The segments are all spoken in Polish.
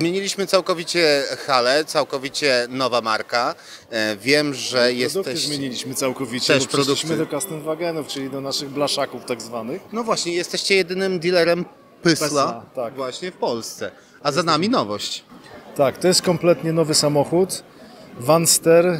Zmieniliśmy całkowicie halę, całkowicie nowa marka. Wiem, że Produkty zmieniliśmy całkowicie, też bo przeszliśmy do custom wagonów, czyli do naszych blaszaków tak zwanych. No właśnie, jesteście jedynym dealerem Pysla tak. właśnie w Polsce. A za nami nowość. Tak, to jest kompletnie nowy samochód. Vanster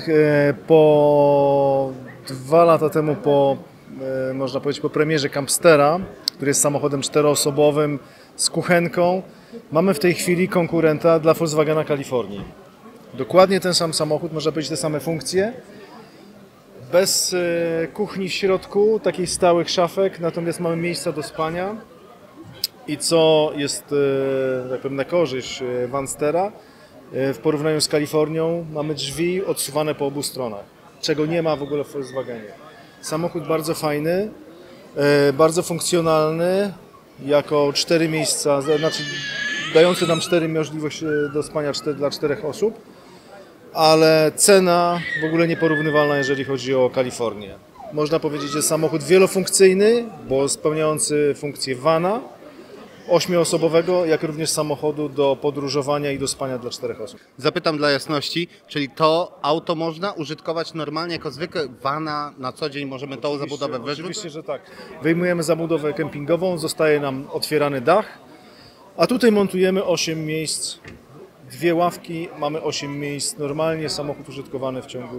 po 2 lata temu, można powiedzieć, po premierze Campstera, który jest samochodem 4-osobowym z kuchenką, mamy w tej chwili konkurenta dla Volkswagena Kalifornii. Dokładnie ten sam samochód, można powiedzieć te same funkcje, bez kuchni w środku, takich stałych szafek, natomiast mamy miejsca do spania i co jest tak powiem, na korzyść Vanstera, w porównaniu z Kalifornią mamy drzwi odsuwane po obu stronach, czego nie ma w ogóle w Volkswagenie. Samochód bardzo fajny, bardzo funkcjonalny, jako 4 miejsca, znaczy dający nam 4 możliwości do spania dla 4 osób, ale cena w ogóle nieporównywalna, jeżeli chodzi o Kalifornię. Można powiedzieć, że samochód wielofunkcyjny, bo spełniający funkcję vana 8-osobowego, jak również samochodu do podróżowania i do spania dla 4 osób. Zapytam dla jasności, czyli to auto można użytkować normalnie jako zwykłe vana na co dzień, możemy tą zabudowę wyrzucić? Oczywiście, że tak. Wyjmujemy zabudowę kempingową, zostaje nam otwierany dach, a tutaj montujemy 8 miejsc, 2 ławki, mamy 8 miejsc normalnie, samochód użytkowany w ciągu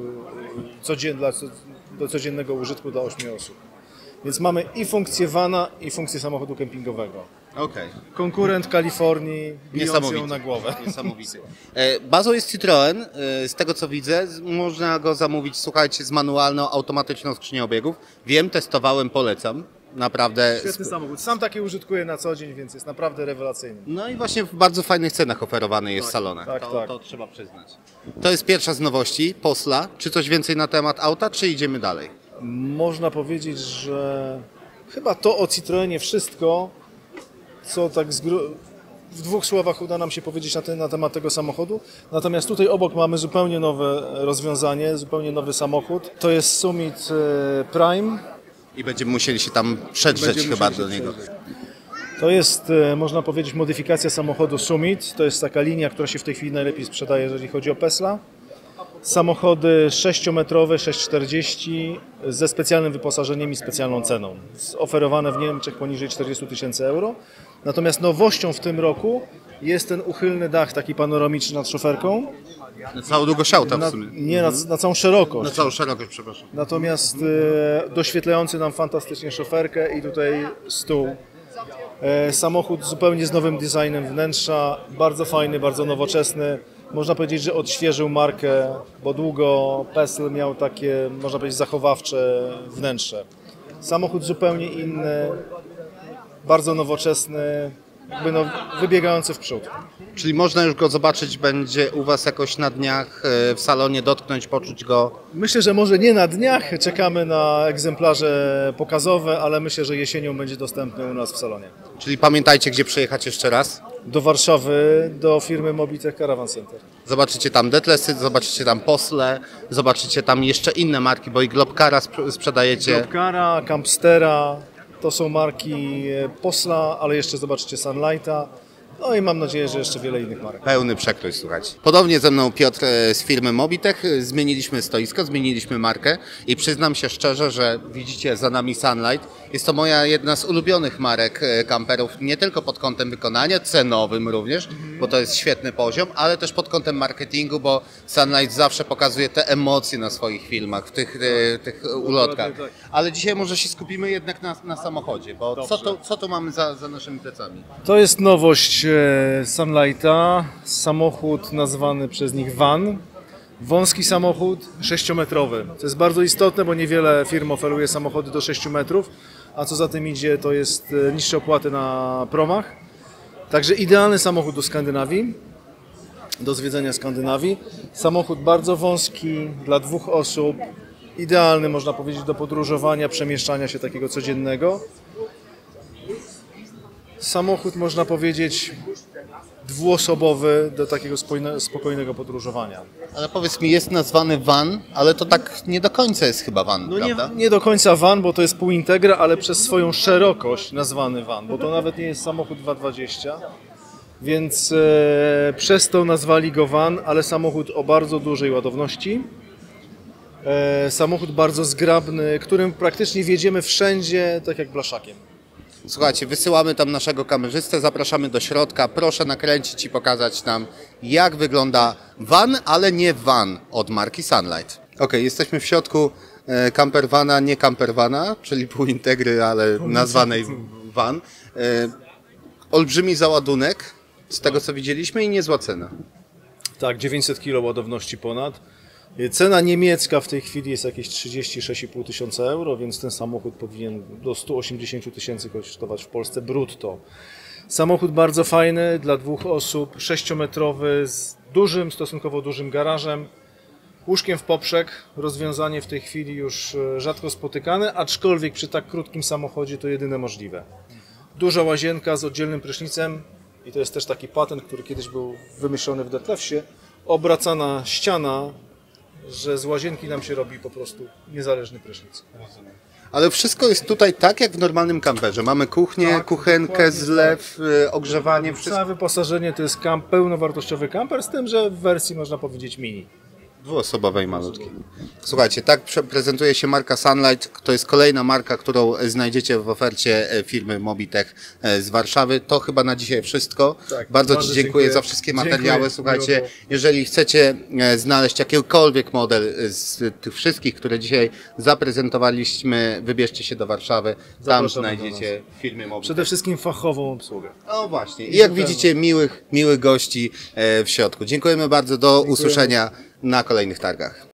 do codziennego użytku dla 8 osób. Więc mamy i funkcję vana, i funkcję samochodu kempingowego. Okej. Konkurent Kalifornii, bijący ją na głowę. Niesamowity. Bazą jest Citroen, z tego co widzę, można go zamówić, słuchajcie, z manualną, automatyczną skrzynią biegów. Wiem, testowałem, polecam. Naprawdę. Świetny samochód. Sam taki użytkuję na co dzień, więc jest naprawdę rewelacyjny. No i właśnie w bardzo fajnych cenach oferowany jest w salonach. Tak, tak. To trzeba przyznać. To jest pierwsza z nowości, Posla. Czy coś więcej na temat auta, czy idziemy dalej? Można powiedzieć, że chyba to o Citroenie wszystko, co tak w 2 słowach uda nam się powiedzieć na temat tego samochodu. Natomiast tutaj obok mamy zupełnie nowe rozwiązanie, zupełnie nowy samochód. To jest Summit Prime. I będziemy musieli się tam przedrzeć chyba do niego. To jest, można powiedzieć, modyfikacja samochodu Summit. To jest taka linia, która się w tej chwili najlepiej sprzedaje, jeżeli chodzi o Pesla. Samochody 6-metrowe, 640 ze specjalnym wyposażeniem i specjalną ceną. Oferowane w Niemczech poniżej 40 000 euro. Natomiast nowością w tym roku jest ten uchylny dach, taki panoramiczny nad szoferką. Na całą długość auta w sumie. Nie, na całą szerokość. Na całą szerokość, przepraszam. Natomiast doświetlający nam fantastycznie szoferkę i tutaj stół. Samochód zupełnie z nowym designem wnętrza, bardzo fajny, bardzo nowoczesny. Można powiedzieć, że odświeżył markę, bo długo Pesl miał takie, można powiedzieć, zachowawcze wnętrze. Samochód zupełnie inny, bardzo nowoczesny, wybiegający w przód. Czyli można już go zobaczyć będzie u Was jakoś na dniach w salonie, dotknąć, poczuć go? Myślę, że może nie na dniach, czekamy na egzemplarze pokazowe, ale myślę, że jesienią będzie dostępny u nas w salonie. Czyli pamiętajcie, gdzie przyjechać jeszcze raz? Do Warszawy, do firmy Mobitech Caravan Center. Zobaczycie tam Detlesy, zobaczycie tam Posle, zobaczycie tam jeszcze inne marki, bo i Globcara sprzedajecie. Globcara, Campstera, to są marki Posla, ale jeszcze zobaczycie Sunlighta. No i mam nadzieję, że jeszcze wiele innych marek. Pełny przekrój, słuchajcie. Podobnie ze mną Piotr z firmy Mobitech. Zmieniliśmy stoisko, zmieniliśmy markę i przyznam się szczerze, że widzicie za nami Sunlight. Jest to moja jedna z ulubionych marek kamperów, nie tylko pod kątem wykonania, cenowym również, bo to jest świetny poziom, ale też pod kątem marketingu, bo Sunlight zawsze pokazuje te emocje na swoich filmach, w tych ulotkach. Ale dzisiaj może się skupimy jednak na samochodzie, bo co tu mamy za naszymi plecami? To jest nowość Sunlighta, samochód nazwany przez nich van. Wąski samochód, 6-metrowy. To jest bardzo istotne, bo niewiele firm oferuje samochody do 6 metrów, a co za tym idzie, to jest niższe opłaty na promach. Także idealny samochód do Skandynawii, do zwiedzenia Skandynawii. Samochód bardzo wąski, dla 2 osób, idealny można powiedzieć do podróżowania, przemieszczania się takiego codziennego. Samochód można powiedzieć 2-osobowy do takiego spokojnego podróżowania. Ale powiedz mi, jest nazwany van, ale to tak nie do końca jest chyba van, prawda? Nie do końca van, bo to jest półintegra, ale przez swoją szerokość nazwany van, bo to nawet nie jest samochód 220, więc przez to nazwali go van, ale samochód o bardzo dużej ładowności. Samochód bardzo zgrabny, którym praktycznie wjedziemy wszędzie, tak jak blaszakiem. Słuchajcie, wysyłamy tam naszego kamerzystę, zapraszamy do środka. Proszę nakręcić i pokazać nam, jak wygląda van, ale nie van od marki Sunlight. Ok, jesteśmy w środku campervana, nie campervana, czyli półintegry, ale nazwanej van. Olbrzymi załadunek, z tego co widzieliśmy, i niezła cena. Tak, 900 kg ładowności ponad. Cena niemiecka w tej chwili jest jakieś 36,5 tysiąca euro, więc ten samochód powinien do 180 tysięcy kosztować w Polsce brutto. Samochód bardzo fajny dla 2 osób, 6-metrowy, z stosunkowo dużym garażem, łóżkiem w poprzek. Rozwiązanie w tej chwili już rzadko spotykane, aczkolwiek przy tak krótkim samochodzie to jedyne możliwe. Duża łazienka z oddzielnym prysznicem i to jest też taki patent, który kiedyś był wymyślony w Detlefsie. Obracana ściana, że z łazienki nam się robi po prostu niezależny prysznic. Ale wszystko jest tutaj tak, jak w normalnym kamperze. Mamy kuchnię, Tak, kuchenkę, zlew, ogrzewanie, wszystko. Całe wyposażenie to jest pełnowartościowy kamper, z tym, że w wersji można powiedzieć mini. Dwuosobowej malutkiej. Słuchajcie, tak prezentuje się marka Sunlight. To jest kolejna marka, którą znajdziecie w ofercie firmy Mobitech z Warszawy. To chyba na dzisiaj wszystko. Tak, bardzo bardzo Ci dziękuję za wszystkie materiały. Dziękuję. Słuchajcie, Miło było. jeżeli chcecie znaleźć jakikolwiek model z tych wszystkich, które dzisiaj zaprezentowaliśmy, wybierzcie się do Warszawy. Tam Zapraszamy do znajdziecie firmy Mobitech. Przede wszystkim fachową obsługę. O właśnie. I jak widzicie, miłych gości w środku. Dziękujemy bardzo. Do usłyszenia na kolejnych targach.